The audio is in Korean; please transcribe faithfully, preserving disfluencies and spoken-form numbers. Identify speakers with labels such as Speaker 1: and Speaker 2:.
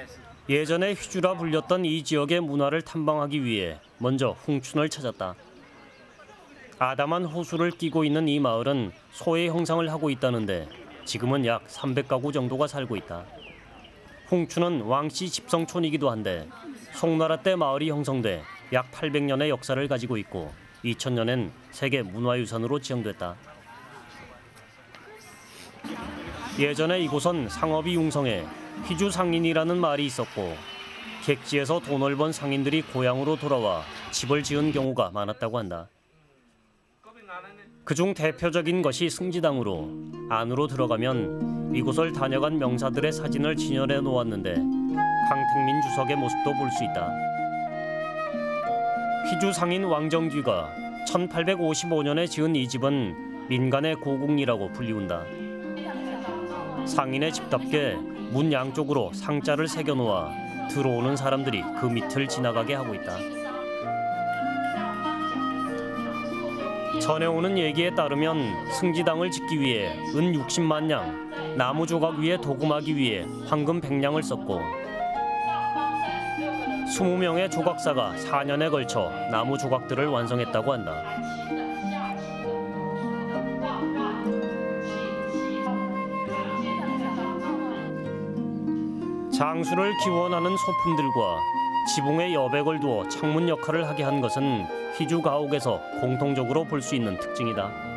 Speaker 1: 예전에 휘주라 불렸던 이 지역의 문화를 탐방하기 위해 먼저 홍춘을 찾았다. 아담한 호수를 끼고 있는 이 마을은 소의 형상을 하고 있다는데 지금은 약 삼백 가구 정도가 살고 있다. 홍춘은 왕씨 집성촌이기도 한데 송나라 때 마을이 형성돼 약 팔백 년의 역사를 가지고 있고 이천 년엔 세계 문화유산으로 지정됐다. 예전에 이곳은 상업이 융성해 휘주상인이라는 말이 있었고 객지에서 돈을 번 상인들이 고향으로 돌아와 집을 지은 경우가 많았다고 한다. 그중 대표적인 것이 승지당으로 안으로 들어가면 이곳을 다녀간 명사들의 사진을 진열해 놓았는데 강택민 주석의 모습도 볼 수 있다. 휘주상인 왕정귀가 천팔백오십오 년에 지은 이 집은 민간의 고궁이라고 불리운다. 상인의 집답게 문 양쪽으로 상자를 새겨놓아 들어오는 사람들이 그 밑을 지나가게 하고 있다. 전해오는 얘기에 따르면 승지당을 짓기 위해 은 육십만 냥, 나무 조각 위에 도금하기 위해 황금 백 냥을 썼고 이십 명의 조각사가 사 년에 걸쳐 나무 조각들을 완성했다고 한다. 장수를 기원하는 소품들과 지붕에 여백을 두어 창문 역할을 하게 한 것은 휘주 가옥에서 공통적으로 볼 수 있는 특징이다.